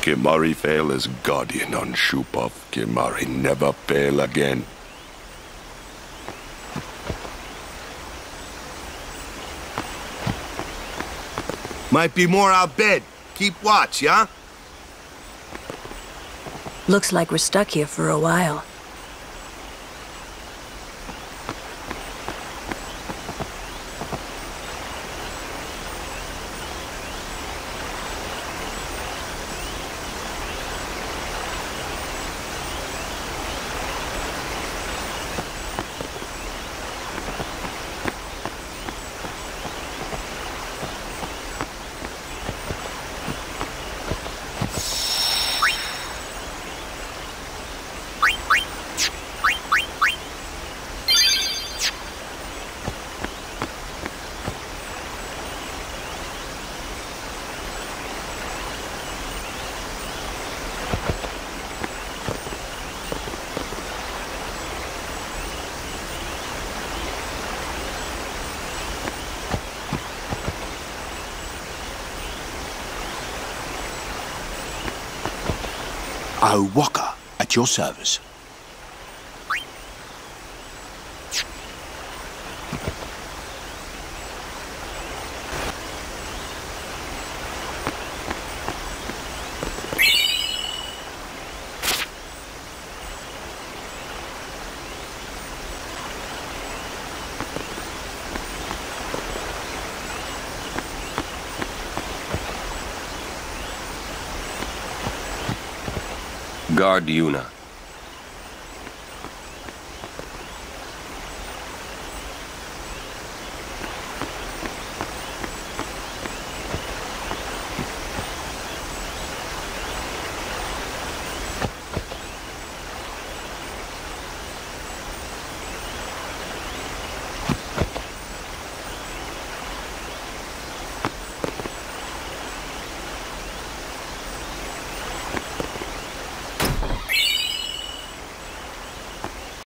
Kimari fail as guardian on Shupov. Kimari never fail again. Might be more out bed. Keep watch, yeah? Looks like we're stuck here for a while. Waka, at your service. Guard Yuna.